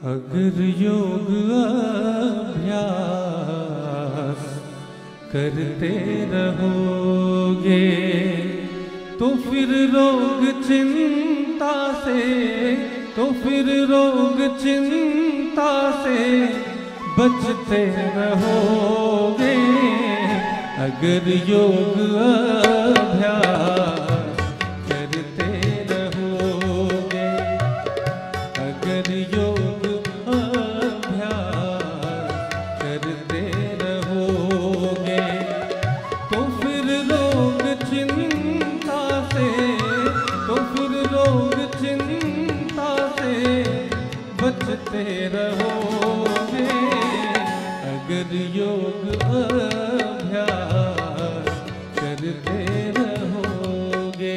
अगर योग अभ्यास करते रहोगे तो फिर रोग चिंता से बचते रहोगे। अगर योग अभ्यास करते रहोगे, अगर योग अभ्यास करते रहोगे तो फिर रोग चिंता से बचते रहोगे। अगर योग अभ्यास करते रहोगे।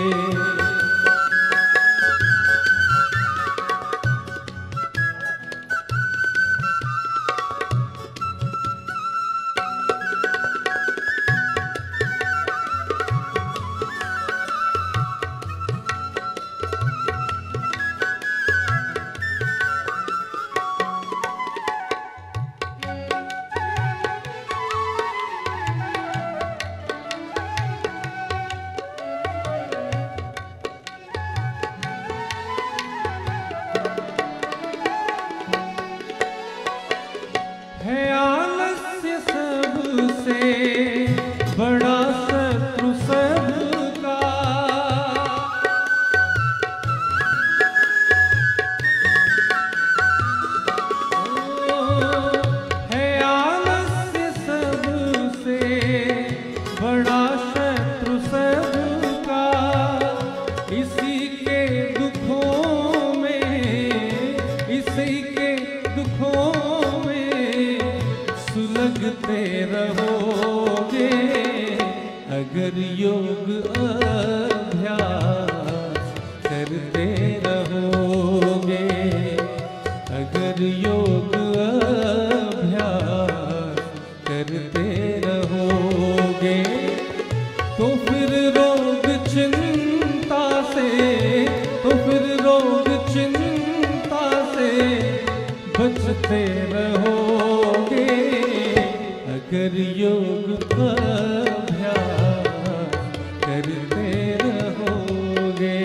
है आलस्य सबसे बड़ा शत्रु सबका, है आलस्य सबसे बड़ा शत्रु सबका। इसी के दुखों में सुलगते रहोगे। अगर योग अभ्यास करते रहोगे, अगर योग अभ्यास करते रहोगे तो फिर रोग चिंता से बचते रहोगे। अगर योग अभ्यास करते रहोगे।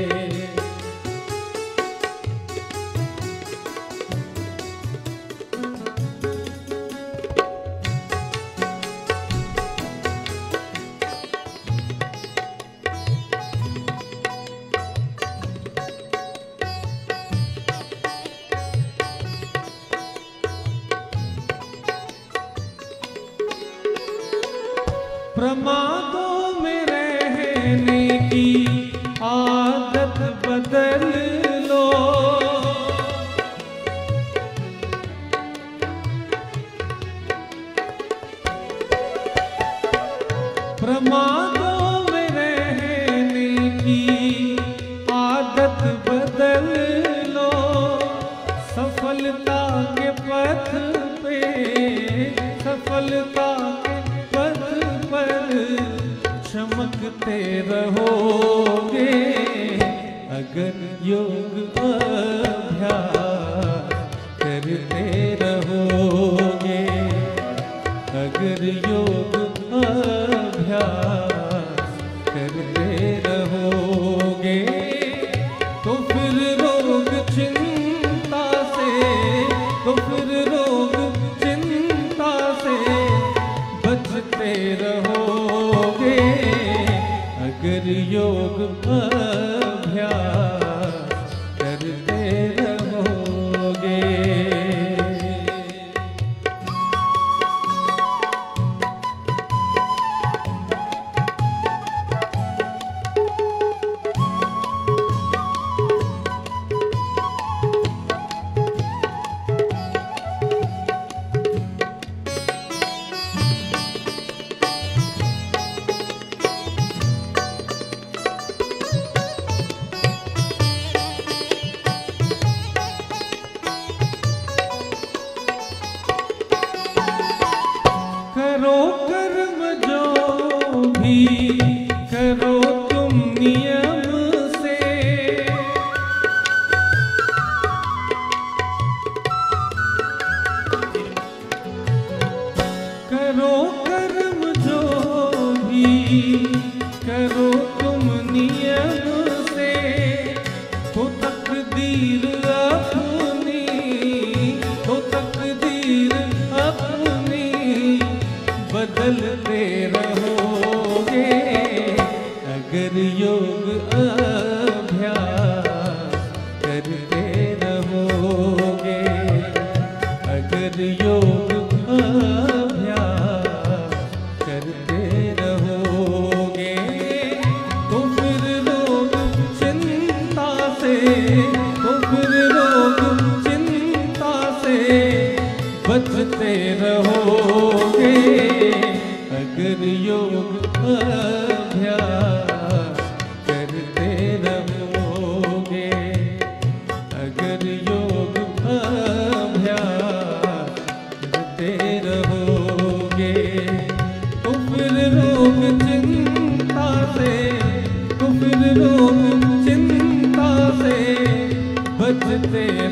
प्रमादों में रहने की आदत बदल लो, प्रमादों में रहने की आदत बदल लो। सफलता के पथ पर चमकते रहोगे। अगर योग अभ्यास करते रहोगे, अगर योग अभ्यास करते रहोगे तो फिर रोग चिंता से बचते रहोगे। अगर योग अभ्यास करते रहोगे। योग अभ्यास करते रहोगे तो फिर रोग चिंता से, तो फिर रोग चिंता से बचते रहोगे। अगर योग अभ्यास करते रहोगे, अगर योग अभ्यास करते रहोगे तो फिर रोग चिंता से, तो फिर रोग चिंता से बचते